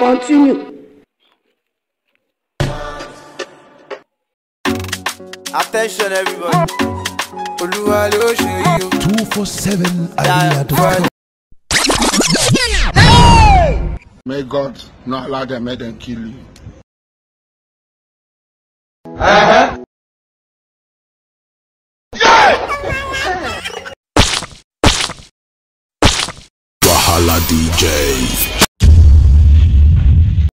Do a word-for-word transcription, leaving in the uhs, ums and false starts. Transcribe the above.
Continue. Attention everybody. Oluwa lo ṣe yo. two four seven idea dot com. May God not allow them, make them kill you. Uh-huh. Wahala D J.